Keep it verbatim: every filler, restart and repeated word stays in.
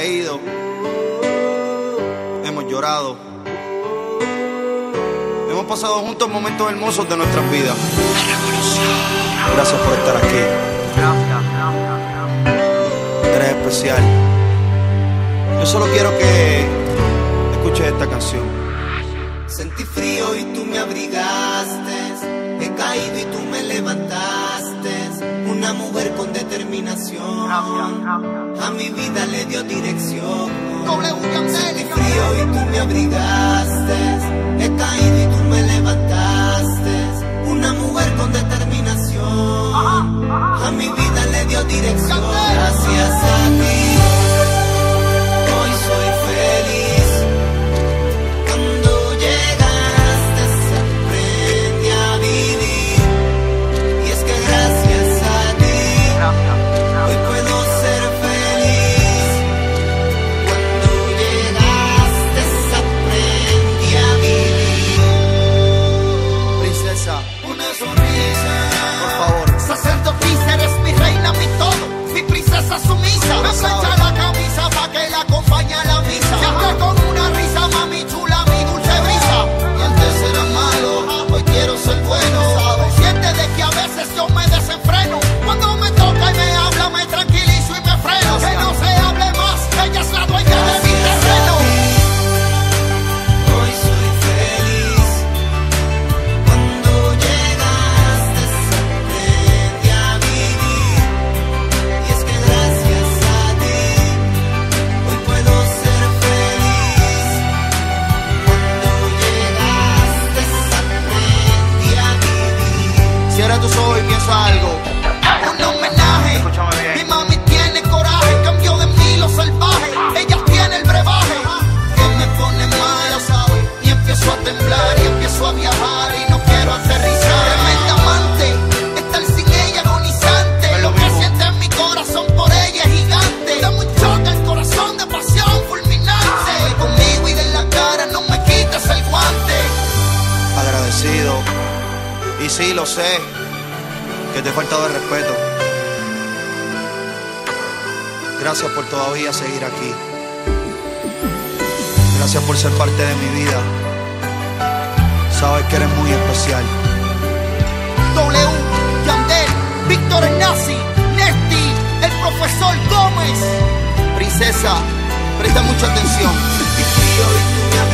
reído, hemos llorado, hemos pasado juntos momentos hermosos de nuestras vidas. Gracias por estar aquí. Eres especial. Yo solo quiero que escuches esta canción. Sentí frío y tú me abrigaste, he caído y tú me levantaste. Una mujer con determinación, a mi vida le dio dirección. Sentí frío y tú me abrigaste, he caído y tú me levantaste. Una mujer con determinación, a mi vida le dio dirección. Gracias a ti, hoy soy feliz. Cuando llegaste se aprende a vivir, y es que gracias a ti hoy puedo ser feliz. Cuando llegaste se aprende a vivir. Princesa, Una sonrisa, por favor. sacerdotisa, eres mi reina, mi todo, mi princesa sumisa. Me plancha la camisa pa' que la acompañe a la misa. Siempre con una risa, mami chula, mi dulce brisa. Y antes era malo, hoy quiero ser bueno. Consciente de que a veces yo me desenfreno. Cuando me toca y me habla, me tranquilizo y me freno. Que no se hable más, ella es la dueña de mi terreno. Hoy soy feliz. Cuando llegaste se aprende a vivir, y es que gracias a ti hoy puedo ser feliz. Cuando llegaste se aprende a vivir. Cierra tus ojos y piensa algo. Un homenaje, Escúchame bien. mi mami tiene coraje, cambió de mí lo salvaje, ella tiene el brebaje, que me pone mal, y empiezo a temblar y empiezo a viajar y no quiero aterrizar. Tremenda amante, estar sin ella agonizante, Es lo lo que mismo. siente en mi corazón por ella es gigante. Da un choque el corazón de pasión fulminante, conmigo y de la cara no me quites el guante. Agradecido. Y sí, lo sé, que te he faltado el respeto. Gracias por todavía seguir aquí. Gracias por ser parte de mi vida. Sabes que eres muy especial. W, Yandel, Víctor Nazi, Nesti, el profesor Gómez. Princesa, presta mucha atención. Sentí frío y tú me